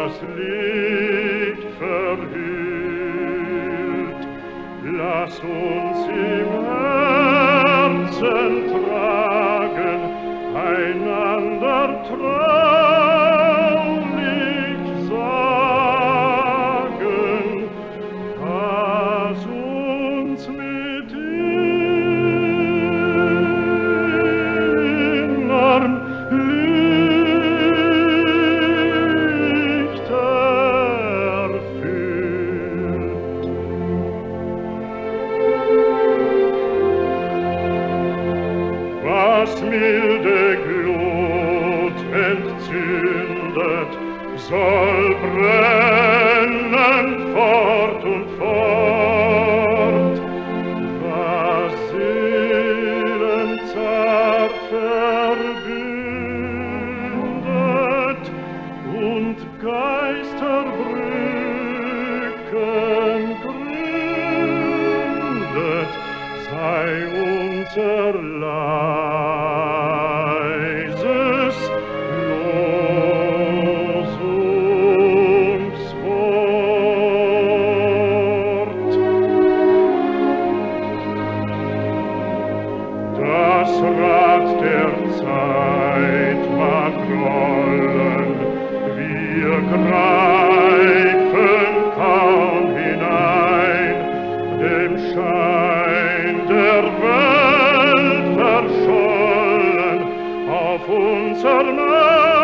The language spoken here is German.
das Licht verhüllt. Lass uns im Herzen tragen, einander traulich sagen, was uns mit innerm Licht erfüllt. Was milde Glut entzündet, soll brennen fort und fort. Was Seelen zart verbündet und Geisterbrücken gründet, sei unser leises Losungswort. Das Rad der Zeit mag rollen, wir greifen kaum hinein, dem Schein der Welt verschollen auf unser